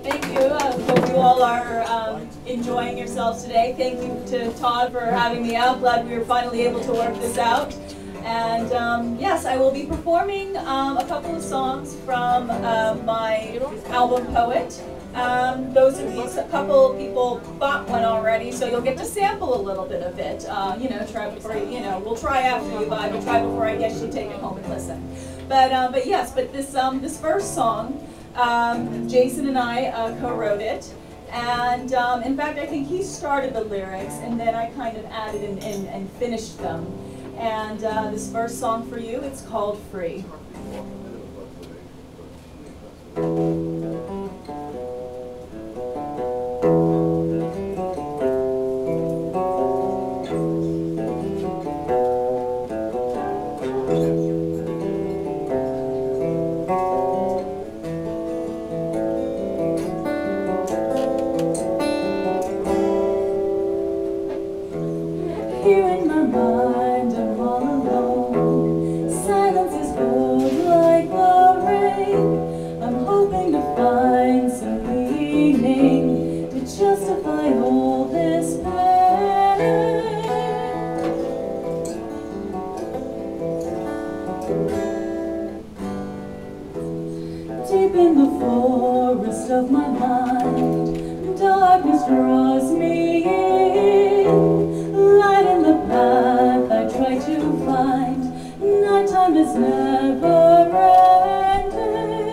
Thank you. I hope you all are enjoying yourselves today. Thank you to Todd for having me out. Glad we were finally able to work this out. And yes, I will be performing a couple of songs from my album Poet. Those of these, a couple people bought one already, so you'll get to sample a little bit of it. You know, try before we'll try after you buy, but try before I guess you take it home and listen. But yes, this first song, Jason and I co-wrote it, and in fact I think he started the lyrics, and then I kind of added and finished them. And this first song for you, it's called Free. Deep in the forest of my mind, darkness draws me in. Light in the path I try to find. Nighttime is never ending.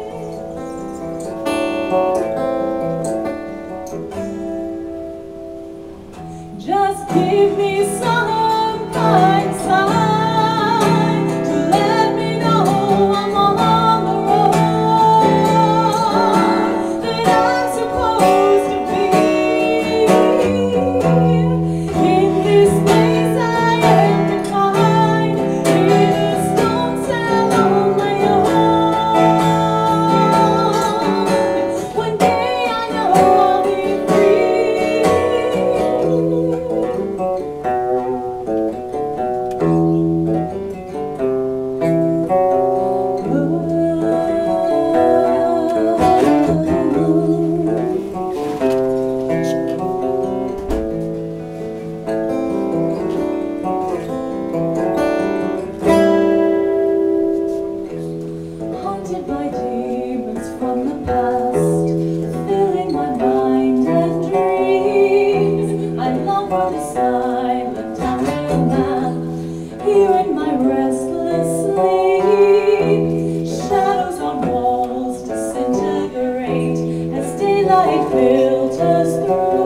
Just give me some kind sign to let me know I'm on the road that I'm supposed to be. In this place I am confined, in a stone cell on my own. One day I know I'll be free. Haunted by demons from the past, filling my mind and dreams. I long for the silent town and map, here in my restless sleep. Shadows on walls disintegrate as daylight filters through.